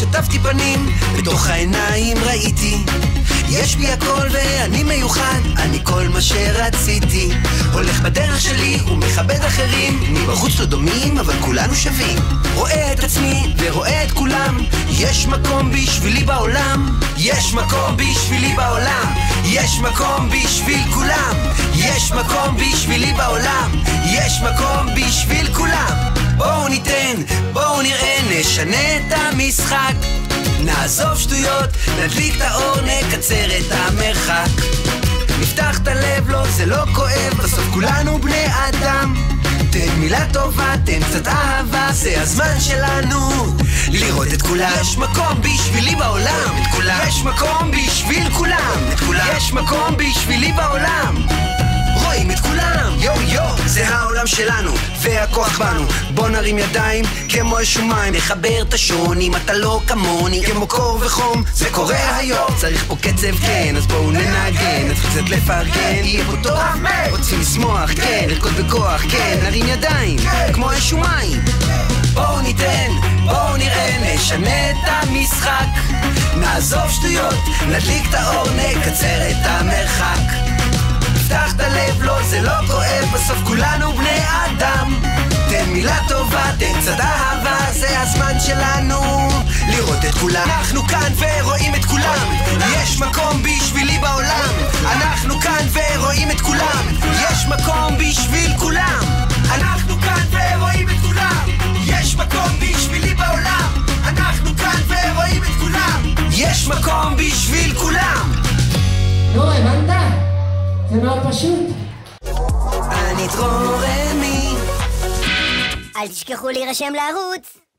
שטפתי פנים, בתוך העיניים ראיתי יש בי הכל ואני מיוחד, אני כל מה שרציתי. הולך בדרך שלי ומכבד אחרים, מבחוץ לא דומים אבל כולנו שווים. רואה את עצמי ורואה את כולם, יש מקום בשבילי בעולם, יש מקום בשבילי בעולם, יש מקום בשביל כולם, יש מקום בשבילי בעולם, יש מקום בשביל כולם. בואו ניתן, בואו נראה, נשנה את המשחק, נעזוב שטויות, נדליק את האור, נקצר את המרחק. נפתח את הלב, לא זה לא כואב, בסוף כולנו בני אדם. תן מילה טובה, תן קצת אהבה, זה הזמן שלנו לראות את כולם. יש מקום בשבילי בעולם, את כולם. יש מקום בשביל כולם, את כולם. יש מקום בשבילי בעולם, רואים את כולם. יו יו, זה העולם שלנו והכוח בנו, בוא נרים ידיים כמו אשומיים, נחבר את השונים, אתה לא כמוני, כמו קור וחום, זה קורה היום. צריך פה קצב, כן, אז בואו ננגן, נתחיל קצת לפרגן, יהיה פה טוב, רוצים לשמוח, כן, לרקוד בכוח, כן, נרים ידיים כמו אשומיים. בואו ניתן, בואו נראה, נשנה את המשחק, נעזוב שטויות, נדליק את האור, נקצר את המרחק. נפתח את הלב, לא זה לא כואב, בסוף כולנו בני אדם. תן מילה טובה, תן קצת אהבה, זה הזמן שלנו לראות את כולם. אנחנו כאן ורואים את כולם, יש מקום בשבילי בעולם. אנחנו כאן ורואים את כולם, יש מקום בשביל כולם. אנחנו כאן ורואים את כולם, יש מקום בשבילי בעולם. אנחנו כאן ורואים את כולם, יש מקום בשביל כולם. נו, הבנת? זה מאוד פשוט. אני דרורמי. אל תשכחו להירשם לערוץ.